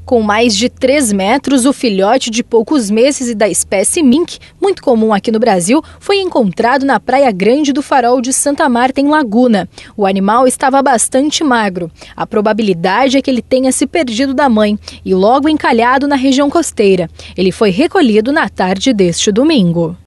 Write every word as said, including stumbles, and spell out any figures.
Com mais de três metros, o filhote de poucos meses e da espécie mink, muito comum aqui no Brasil, foi encontrado na Praia Grande do Farol de Santa Marta, em Laguna. O animal estava bastante magro. A probabilidade é que ele tenha se perdido da mãe e logo encalhado na região costeira. Ele foi recolhido na tarde deste domingo.